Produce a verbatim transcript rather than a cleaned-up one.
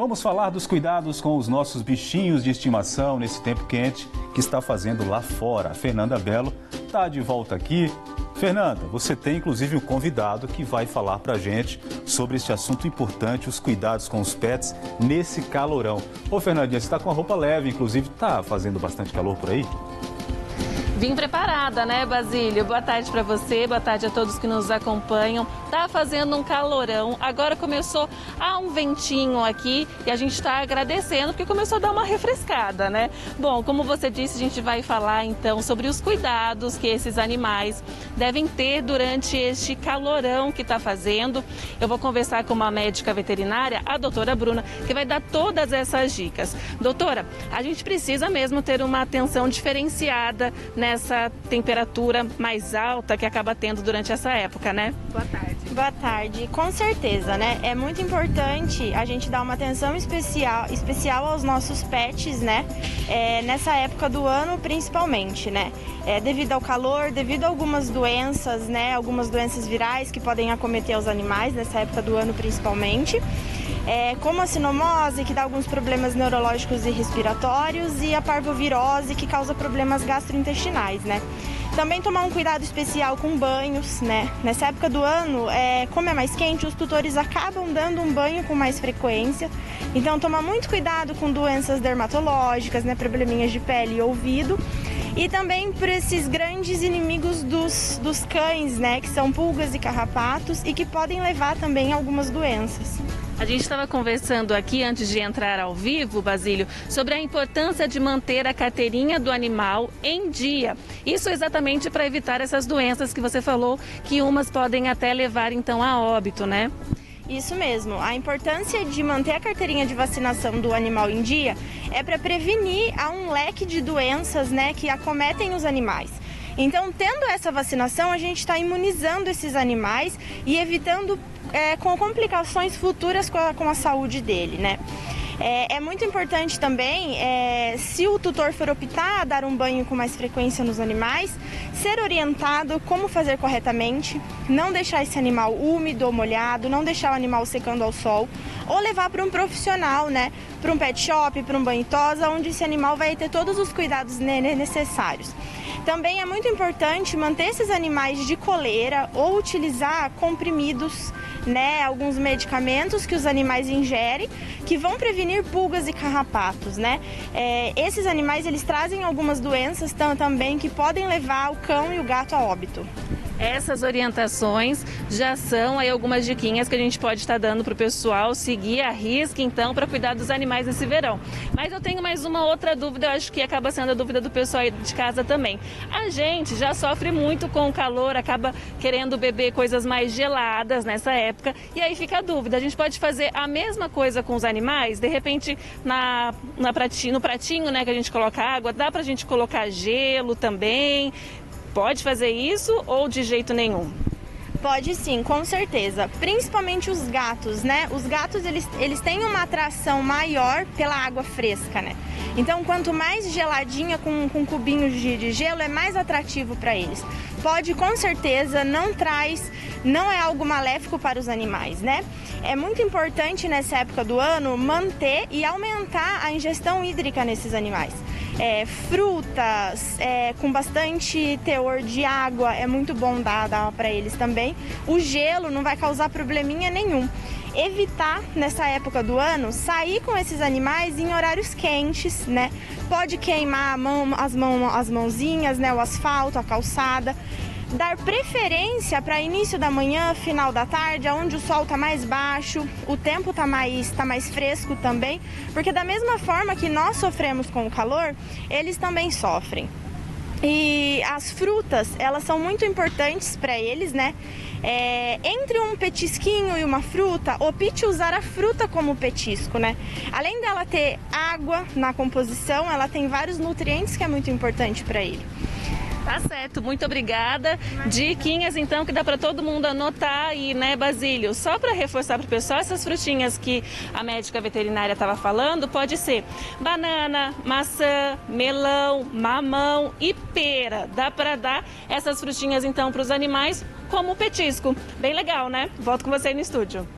vamos falar dos cuidados com os nossos bichinhos de estimação nesse tempo quente que está fazendo lá fora. A Fernanda Belo está de volta aqui. Fernanda, você tem inclusive um convidado que vai falar pra gente sobre este assunto importante, os cuidados com os pets nesse calorão. Ô Fernandinha, você está com a roupa leve, inclusive está fazendo bastante calor por aí? Vim preparada, né, Basílio? Boa tarde para você, boa tarde a todos que nos acompanham. Tá fazendo um calorão, agora começou a um ventinho aqui e a gente está agradecendo porque começou a dar uma refrescada, né? Bom, como você disse, a gente vai falar então sobre os cuidados que esses animais devem ter durante este calorão que está fazendo. Eu vou conversar com uma médica veterinária, a doutora Bruna, que vai dar todas essas dicas. Doutora, a gente precisa mesmo ter uma atenção diferenciada nessa temperatura mais alta que acaba tendo durante essa época, né? Boa tarde. Boa tarde. Com certeza, né? É muito importante a gente dar uma atenção especial, especial aos nossos pets, né? É, nessa época do ano, principalmente, né? É, devido ao calor, devido a algumas doenças, né? Algumas doenças virais que podem acometer os animais nessa época do ano, principalmente. É, como a sinomose, que dá alguns problemas neurológicos e respiratórios, e a parvovirose, que causa problemas gastrointestinais, né? Também tomar um cuidado especial com banhos, né? Nessa época do ano, é, como é mais quente, os tutores acabam dando um banho com mais frequência. Então, tomar muito cuidado com doenças dermatológicas, né? Probleminhas de pele e ouvido. E também por esses grandes inimigos dos, dos cães, né? Que são pulgas e carrapatos e que podem levar também a algumas doenças. A gente estava conversando aqui, antes de entrar ao vivo, Basílio, sobre a importância de manter a carteirinha do animal em dia. Isso exatamente para evitar essas doenças que você falou, que umas podem até levar então a óbito, né? Isso mesmo. A importância de manter a carteirinha de vacinação do animal em dia é para prevenir a um leque de doenças, né, que acometem os animais. Então, tendo essa vacinação, a gente está imunizando esses animais e evitando é, com complicações futuras com a, com a saúde dele, né? É, é muito importante também, é, se o tutor for optar a dar um banho com mais frequência nos animais, ser orientado como fazer corretamente, não deixar esse animal úmido ou molhado, não deixar o animal secando ao sol, ou levar para um profissional, né, para um pet shop, para um banho e tosa, onde esse animal vai ter todos os cuidados necessários. Também é muito importante manter esses animais de coleira ou utilizar comprimidos, né, alguns medicamentos que os animais ingerem que vão prevenir pulgas e carrapatos, né? É, esses animais eles trazem algumas doenças também que podem levar o cão e o gato a óbito. Essas orientações já são aí algumas diquinhas que a gente pode estar dando para o pessoal seguir a risca, então, para cuidar dos animais nesse verão. Mas eu tenho mais uma outra dúvida, eu acho que acaba sendo a dúvida do pessoal aí de casa também. A gente já sofre muito com o calor, acaba querendo beber coisas mais geladas nessa época, e aí fica a dúvida, a gente pode fazer a mesma coisa com os animais? De repente, na, na pratinho, no pratinho, né, que a gente coloca água, dá para a gente colocar gelo também? Pode fazer isso ou de jeito nenhum? Pode sim, com certeza. Principalmente os gatos, né? Os gatos, eles, eles têm uma atração maior pela água fresca, né? Então, quanto mais geladinha, com, com cubinhos de, de gelo, é mais atrativo para eles. Pode, com certeza, não traz, não é algo maléfico para os animais, né? É muito importante nessa época do ano manter e aumentar a ingestão hídrica nesses animais. É, frutas é, com bastante teor de água é muito bom dar, dar para eles também. O gelo não vai causar probleminha nenhum. Evitar nessa época do ano sair com esses animais em horários quentes, né? Pode queimar a mão, as, mão, as mãozinhas, né? O asfalto, a calçada. Dar preferência para início da manhã, final da tarde, onde o sol está mais baixo, o tempo está mais, tá mais fresco também, porque da mesma forma que nós sofremos com o calor, eles também sofrem. E as frutas, elas são muito importantes para eles, né? É, entre um petisquinho e uma fruta, opte usar a fruta como petisco, né? Além dela ter água na composição, ela tem vários nutrientes que é muito importante para ele. Tá certo, muito obrigada. Diquinhas então que dá para todo mundo anotar aí, né, Basílio? Só para reforçar para o pessoal, essas frutinhas que a médica veterinária estava falando, pode ser banana, maçã, melão, mamão e pera. Dá para dar essas frutinhas então para os animais como petisco. Bem legal, né? Volto com você aí no estúdio.